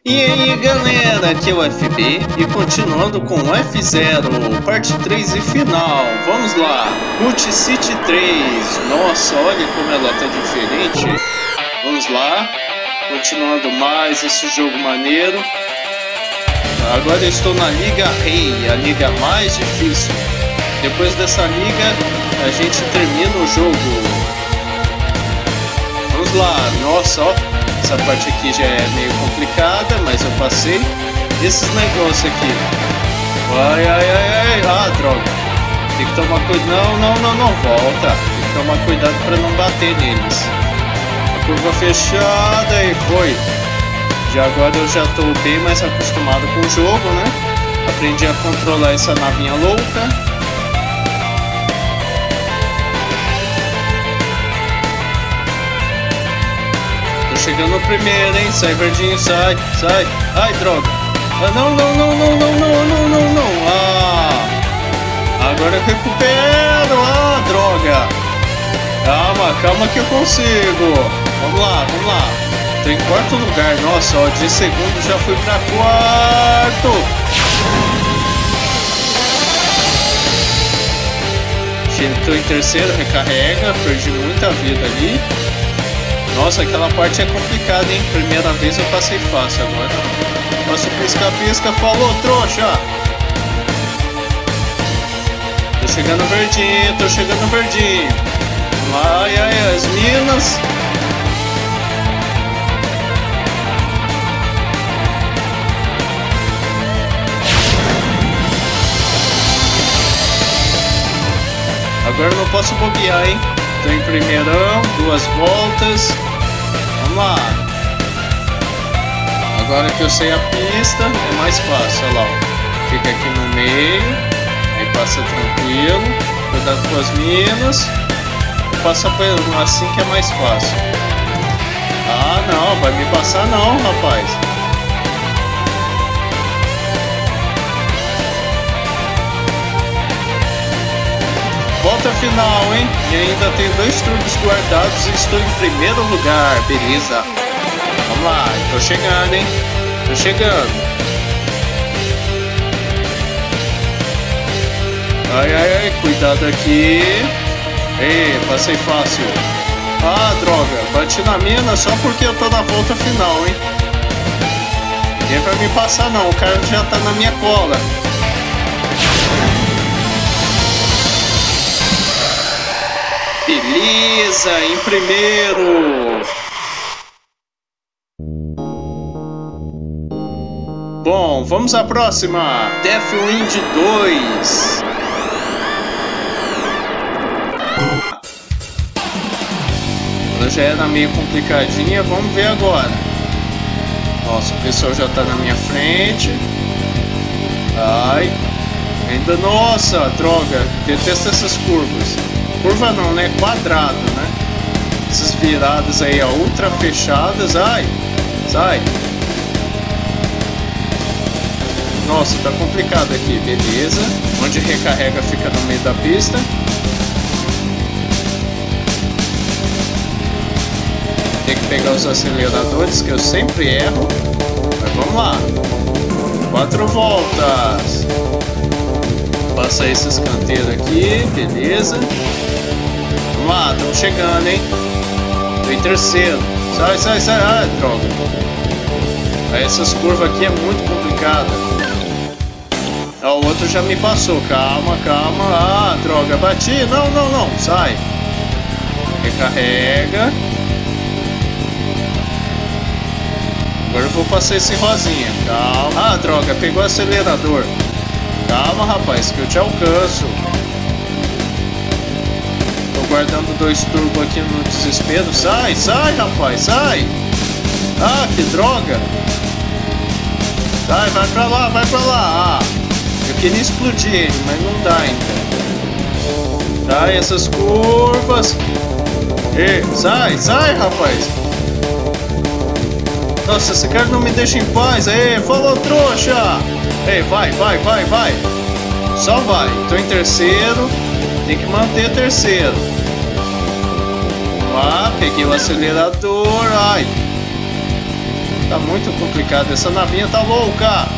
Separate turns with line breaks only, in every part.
E aí galera, aqui é o FB e continuando com o F0, parte 3 e final, vamos lá, Multi City 3, nossa, olha como ela tá diferente, vamos lá, continuando mais esse jogo maneiro, agora eu estou na Liga Rei, a liga mais difícil, depois dessa liga a gente termina o jogo, vamos lá, nossa, ó. Essa parte aqui já é meio complicada, mas eu passei. Esses negócios aqui. Ai. Ah, droga. Tem que tomar cuidado. Não. Volta. Tem que tomar cuidado para não bater neles. A curva fechada e foi. Já agora eu já estou bem mais acostumado com o jogo, né? Aprendi a controlar essa navinha louca. Chegando primeiro, hein? Sai, verdinho, sai. Ai, droga. Ah, não. Ah, agora eu recupero. Ah, droga. Calma que eu consigo. Vamos lá. Tô em quarto lugar. Nossa, ó, de segundo já fui pra quarto. Tô em terceiro, recarrega. Perdi muita vida ali. Nossa, aquela parte é complicada, hein? Primeira vez eu passei fácil, agora passo pisca-pisca, falou, trouxa! Tô chegando verdinho. Ai, as minas. Agora eu não posso bobear, hein? Tô em primeirão, 2 voltas. Vamos lá. Agora que eu sei a pista, é mais fácil, olha lá. Ó. Fica aqui no meio, aí passa tranquilo. Cuidado com as minas. Passa por assim que é mais fácil. Ah, não, vai me passar não, rapaz. Volta final, hein? E ainda tenho 2 turbos guardados e estou em primeiro lugar, beleza? Vamos lá, tô chegando, hein? Ai, cuidado aqui. Ei, passei fácil. Ah, droga, bati na mina só porque eu tô na volta final, hein? Ninguém vai me passar não, o cara já tá na minha cola. Beleza, em primeiro. Bom, vamos à próxima. Deathwind 2. Ela já era meio complicadinha, vamos ver agora. Nossa, o pessoal já tá na minha frente. Ai, ainda, nossa, droga, detesto essas curvas. Curva não, né? Quadrado, né? Essas viradas aí, ó, ultra fechadas. Ai, sai. Nossa, tá complicado aqui, beleza. Onde recarrega fica no meio da pista. Tem que pegar os aceleradores, que eu sempre erro. Mas vamos lá. 4 voltas. Passa esse escanteio aqui, beleza. Vamos lá, estamos chegando, hein? Tô em terceiro. Sai. Ah, droga. Aí essas curvas aqui é muito complicada. Ó, o outro já me passou. Calma. Ah, droga, bati. Não. Sai. Recarrega. Agora eu vou passar esse rosinha. Calma. Ah, droga, pegou o acelerador. Calma, rapaz, que eu te alcanço. Tô guardando 2 turbos aqui no desespero. Sai, rapaz, sai. Ah, que droga. Sai, vai pra lá. Ah, eu queria explodir ele, mas não dá ainda. Sai, essas curvas. Ei, sai, rapaz. Nossa, esse cara não me deixa em paz. Ei, falou, trouxa. Ei, vai. Só vai. Tô em terceiro. Tem que manter terceiro. Vamos lá, peguei o acelerador. Ai. Tá muito complicado, essa navinha tá louca.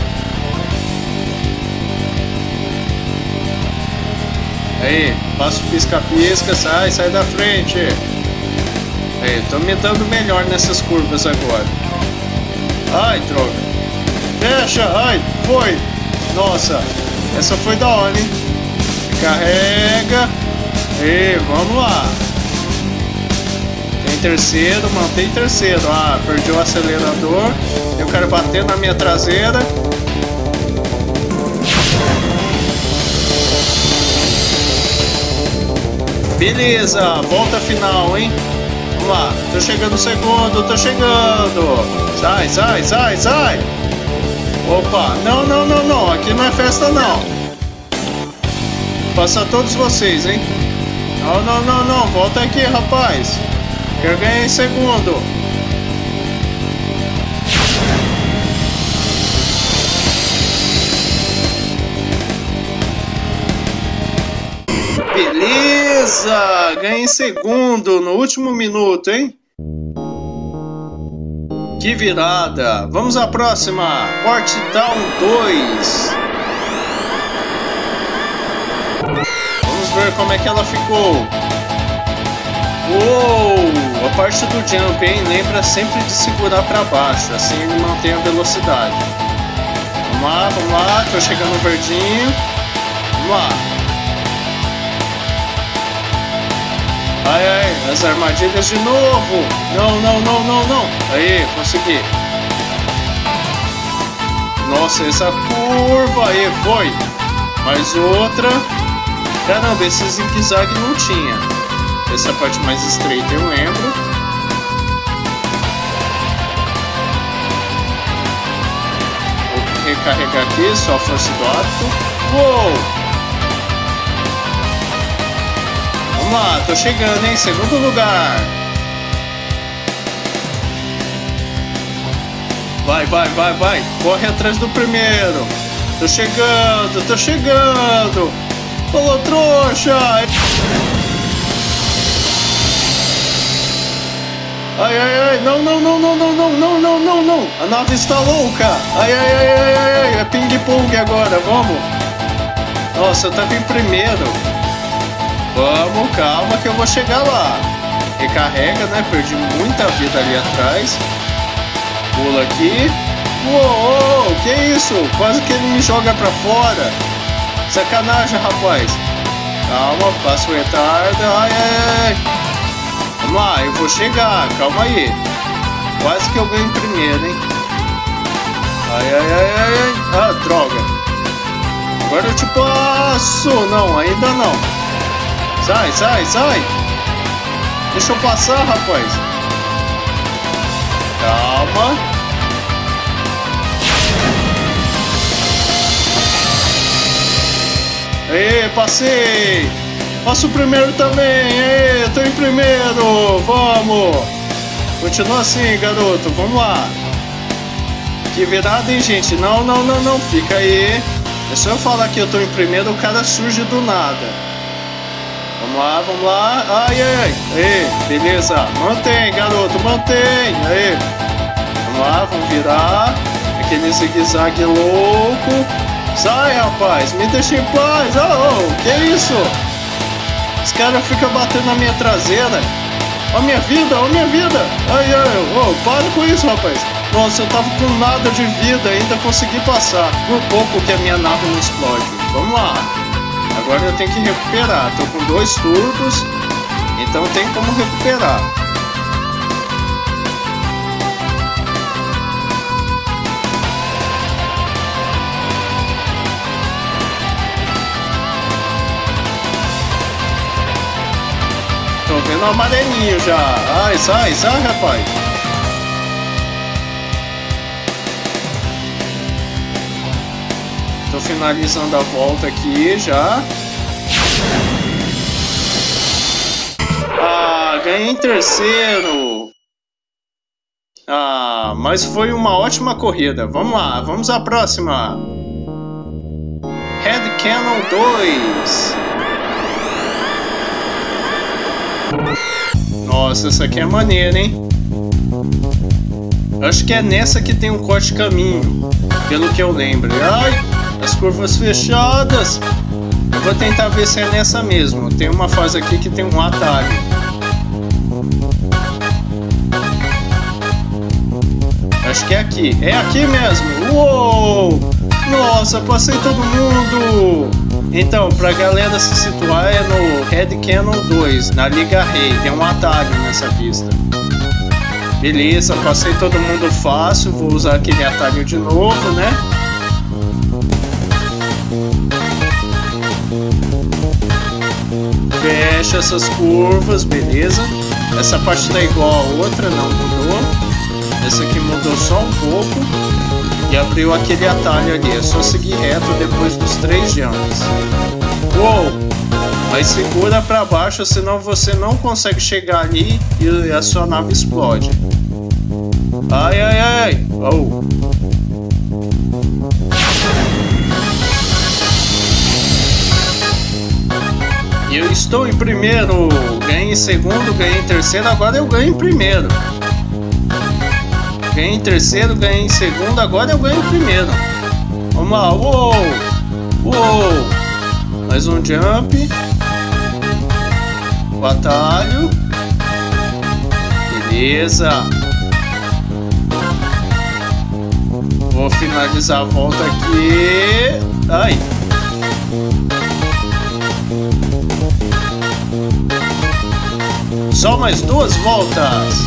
Aí, passa o pisca-pisca, sai da frente. Aí, tô me dando melhor nessas curvas agora. Ai, droga. Fecha, ai, foi. Nossa, essa foi da hora, hein? Carrega. E vamos lá. Tem terceiro, mantém terceiro. Ah, perdi o acelerador. Eu quero bater na minha traseira. Beleza, volta final, hein? Vamos lá, tô chegando segundo, tô chegando. Sai. Opa, não, aqui não é festa não. Passa todos vocês, hein? Não, volta aqui, rapaz. Quero ganhar em segundo. Beleza! Ganhei em segundo no último minuto, hein? Que virada! Vamos à próxima! Port Town 2. Vamos ver como é que ela ficou. Uou! A parte do jump, hein? Lembra sempre de segurar para baixo, assim ele mantém a velocidade. Vamos lá, tô chegando no verdinho. Vamos lá. Ai, as armadilhas de novo. Não. Aí, consegui. Nossa, essa curva aí, foi. Mais outra. Caramba, esse zigue-zague não tinha. Essa parte mais estreita eu lembro. Vou recarregar aqui, só a força do hábito. Uou! Vamos lá, tô chegando, hein? Segundo lugar. Vai. Corre atrás do primeiro. Tô chegando. Falou, trouxa. Ai. Não. A nave está louca. Ai. É ping-pong agora, vamos. Nossa, eu tava em primeiro. Vamos, calma que eu vou chegar lá. Recarrega, né? Perdi muita vida ali atrás. Pula aqui. Uou, que isso? Quase que ele me joga pra fora. Sacanagem, rapaz. Calma, passo o retardo. Ai. Vamos lá, eu vou chegar. Calma aí. Quase que eu ganho em primeiro, hein? Ai. Ah, droga. Agora eu te passo. Não, ainda não. Sai. Deixa eu passar, rapaz. Calma. Aê, passei. Passo o primeiro também. Aê, tô em primeiro. Vamos. Continua assim, garoto. Vamos lá. Que virada, hein, gente? Não. Fica aí. É só eu falar que eu tô em primeiro, o cara surge do nada. Vamos lá. Ai. Aí, beleza. Mantém, garoto, mantém. Aí. Vamos lá, vamos virar. Aquele zigue-zague louco. Sai, rapaz, me deixa em paz. Oh, que isso? Os caras ficam batendo na minha traseira. Ó minha vida. Ai. Oh, para com isso, rapaz. Nossa, eu tava com nada de vida, ainda consegui passar. Por pouco que a minha nave não explode. Vamos lá. Agora eu tenho que recuperar. Tô com 2 turbos, então tem como recuperar. Tô vendo o amarelinho já. Ai, sai, rapaz. Tô finalizando a volta aqui já. Ah, ganhei em terceiro. Ah, mas foi uma ótima corrida. Vamos lá, vamos à próxima. Head Cannon 2. Nossa, essa aqui é maneira, hein? Acho que é nessa que tem um corte caminho, pelo que eu lembro. Ai, as curvas fechadas. Eu vou tentar ver se é nessa mesmo. Tem uma fase aqui que tem um atalho. Acho que é aqui. É aqui mesmo. Uou! Nossa, passei todo mundo! Então, pra galera se situar, é no Red Canyon 2, na Liga Rei. Tem um atalho nessa pista. Beleza, passei todo mundo fácil. Vou usar aquele atalho de novo, né? Fecha essas curvas, beleza. Essa parte tá igual a outra, não mudou. Essa aqui mudou só um pouco. E abriu aquele atalho ali. É só seguir reto depois dos 3 jumps. Uou! Mas segura pra baixo, senão você não consegue chegar ali e a sua nave explode. Ai, ai, ai! Oh. E eu estou em primeiro. Ganhei em segundo, ganhei em terceiro, agora eu ganho em primeiro. Ganhei em terceiro, ganhei em segundo, agora eu ganho em primeiro. Vamos lá, uou! Uou! Mais um jump. O atalho. Beleza. Vou finalizar a volta aqui. Ai. Só mais 2 voltas.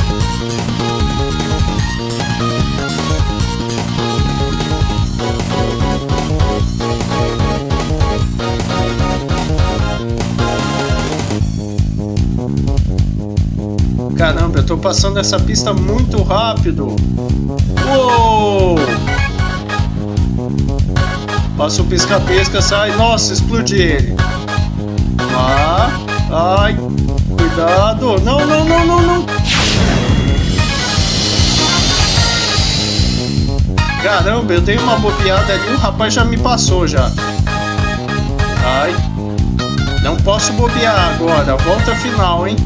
Caramba, eu tô passando essa pista muito rápido. Uou! Passa o pisca-pisca, sai. Nossa, explodi ele. Lá. Ai, cuidado. Não, não, não, não, não. Caramba, eu dei uma bobeada ali. O rapaz já me passou já. Ai. Não posso bobear agora. Volta final, hein?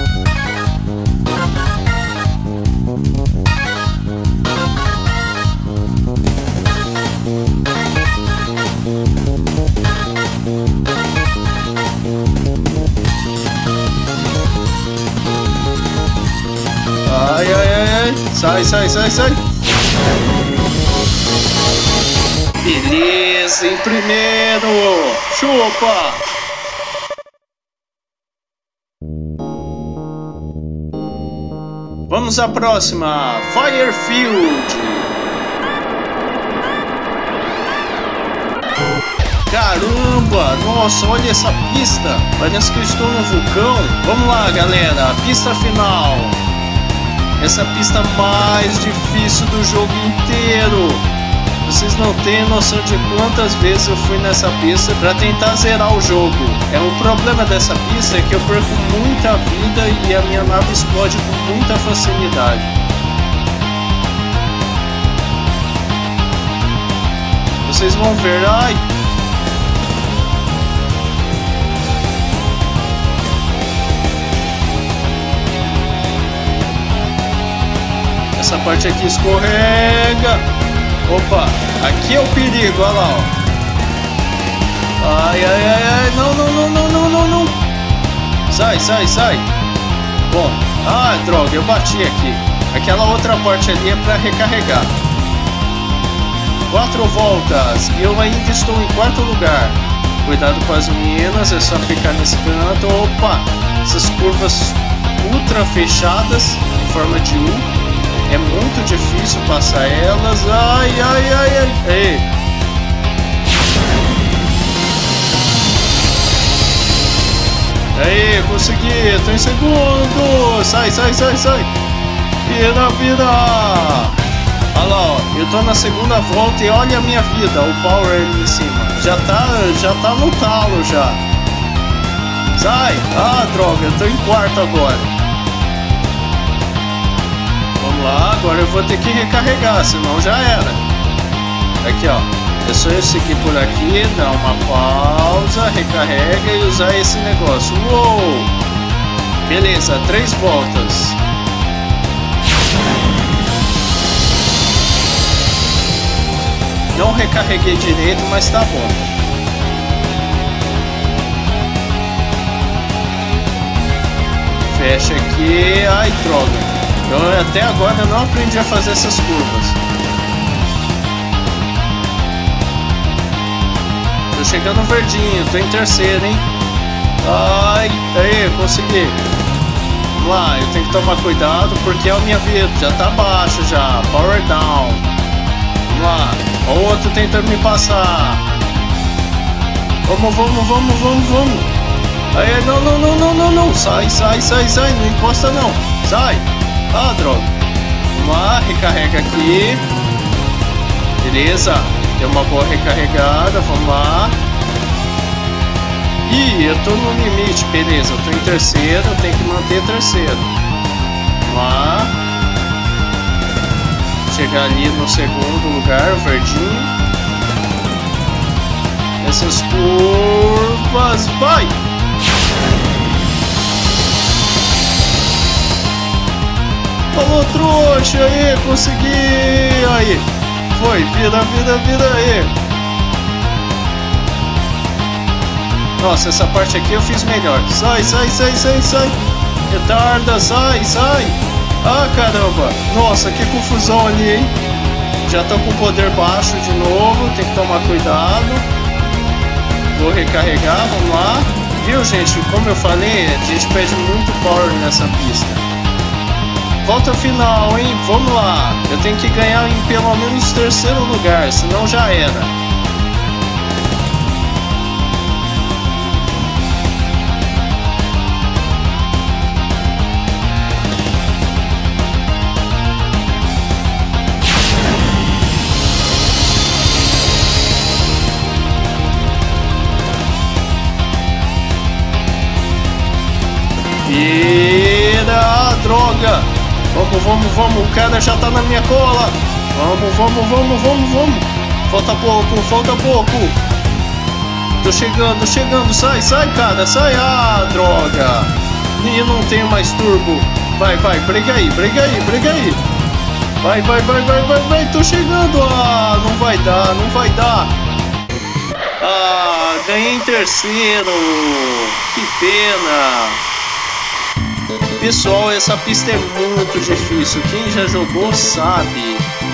Ai, ai, ai, ai. Sai, sai, sai, sai. Beleza, em primeiro. Chupa. Vamos à próxima. Firefield. Caramba, nossa, olha essa pista. Parece que eu estou no vulcão. Vamos lá, galera. Pista final. Essa pista mais difícil do jogo inteiro. Vocês não têm noção de quantas vezes eu fui nessa pista para tentar zerar o jogo. O problema dessa pista é que eu perco muita vida e a minha nave explode com muita facilidade. Vocês vão ver, ai. Essa parte aqui escorrega. Opa, aqui é o perigo, olha lá, ó. Ai, ai, ai, ai, não, não, não, não, não, não, não. Sai, sai, sai. Bom, ah, droga, eu bati aqui. Aquela outra parte ali é para recarregar. 4 voltas e eu ainda estou em 4º lugar. Cuidado com as minas, é só ficar nesse canto. Opa, essas curvas ultra fechadas em forma de U. É muito difícil passar elas. Ai, ai, ai, ai. Ei. Aí, consegui. Tô em segundo. Sai, sai, sai, sai. Vira, vira. Olha lá, ó. Eu tô na 2ª volta e olha a minha vida. O power ali em cima. Já tá no talo já. Sai. Ah, droga. Eu tô em 4º agora. Vamos lá, agora eu vou ter que recarregar, senão já era. Aqui, ó. É só eu seguir por aqui, dar uma pausa, recarrega e usar esse negócio. Uou! Beleza, 3 voltas. Não recarreguei direito, mas tá bom. Fecha aqui. Ai, droga. Eu até agora não aprendi a fazer essas curvas. Tô chegando verdinho, tô em terceiro, hein? Ai, aí, consegui. Vamos lá, eu tenho que tomar cuidado porque é a minha vida já tá baixa já. Power down. Vamos lá. O outro tentando me passar. Vamos. Aí, não. Sai. Não encosta não. Sai. Ah, droga. Vamos lá, recarrega aqui. Beleza. Deu uma boa recarregada. Vamos lá. Ih, eu tô no limite. Beleza, eu tô em terceiro. Tem que manter terceiro. Vamos lá. Chegar ali no segundo lugar, o verdinho. Essas curvas. Vai! Falou, trouxa, aí, consegui, aí, foi, vida aí. Nossa, essa parte aqui eu fiz melhor. Sai, retarda, sai. Ah, caramba, nossa, que confusão ali, hein. Já tô com poder baixo de novo, tem que tomar cuidado. Vou recarregar, vamos lá. Viu, gente, como eu falei, a gente pede muito power nessa pista. Volta final, hein? Vamos lá. Eu tenho que ganhar em pelo menos terceiro lugar, senão já era. Vira, droga! Vamos, o cara já tá na minha cola. Vamos. Falta pouco. Tô chegando. Sai, cara, sai. Ah, droga. E não tenho mais turbo. Vai, briga aí. Vai, tô chegando. Ah, não vai dar. Ah, ganhei em terceiro. Que pena. Pessoal, essa pista é muito difícil. Quem já jogou sabe.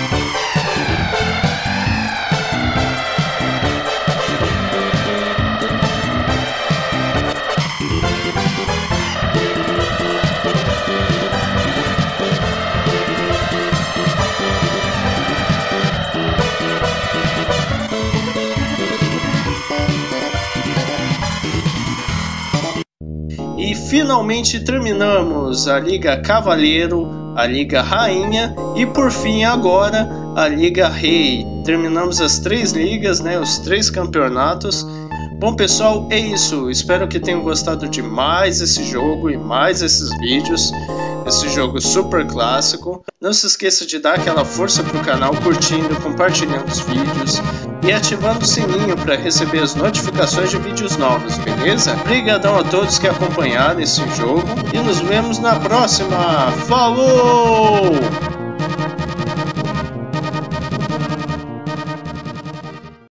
E finalmente terminamos a Liga Cavaleiro, a Liga Rainha e por fim agora a Liga Rei. Terminamos as 3 ligas, né, os 3 campeonatos. Bom pessoal, é isso. Espero que tenham gostado de mais esse jogo e mais esses vídeos. Esse jogo super clássico. Não se esqueça de dar aquela força pro canal curtindo, compartilhando os vídeos e ativando o sininho para receber as notificações de vídeos novos, beleza? Obrigadão a todos que acompanharam esse jogo e nos vemos na próxima. Falou!